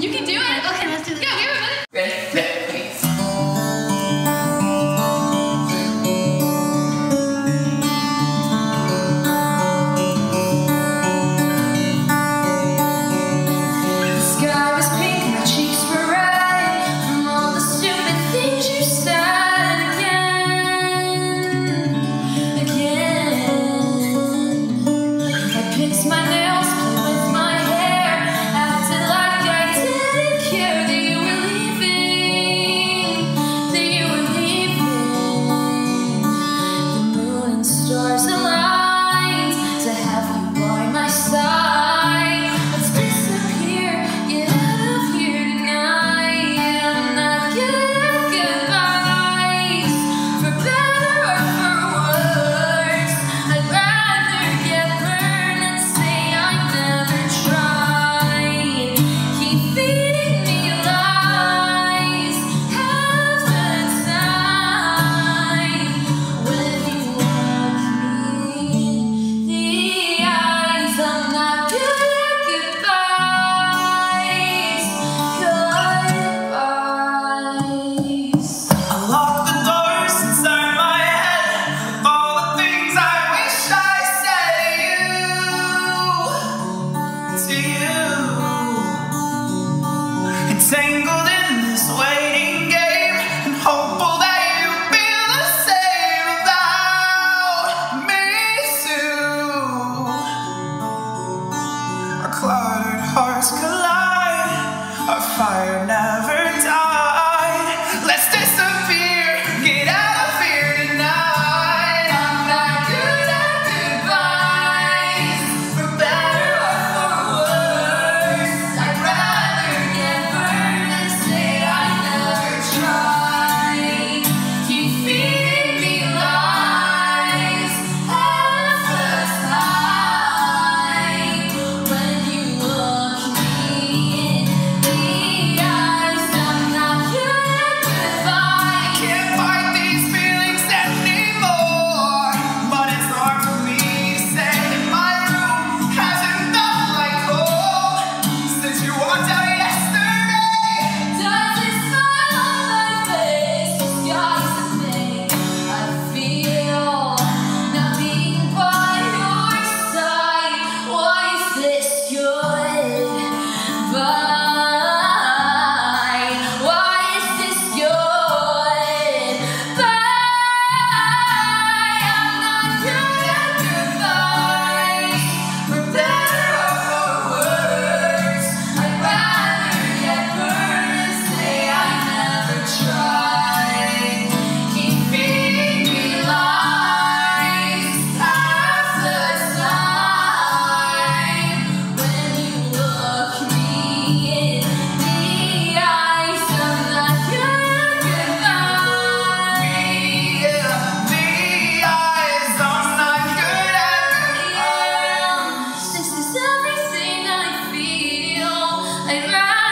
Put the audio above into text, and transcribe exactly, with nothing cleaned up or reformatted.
You can do it. Okay, let's do this. Yeah, give it a minute. Ready? Yeah, please. Stars aligned to have you by my side. Let's disappear, get out of here tonight. I'm not good at goodbyes, for better or for worse. I'd rather get burned than say I never tried. Keep feeding me lies half the time. When you Tangled in this waiting game, and hopeful that you feel the same about me too. Our cluttered hearts collide, our fire never died. Let's disappear, get out of here tonight. I'm not good at goodbyes, for better or for worse. I'd rather get burned than say I never tried. Keep feeding me lies half the time. When you look me in the eyes, I'm not good at goodbye. Can't fight these feelings anymore, but it's hard for me to say that my room hasn't felt like home since you walked out yesterday. Does it smile on my face disguise the pain I feel not being by your side? Why is this goodbye? Why is this goodbye? I'm not good at goodbyes, for better or for worse. I'd rather get burned than say I never tried. Keep feeding me lies half the time. When you look me in the eyes, I'm not good at goodbye. Yeah, the eyes, I'm not good at goodbye. This is everything I feel. I'd rather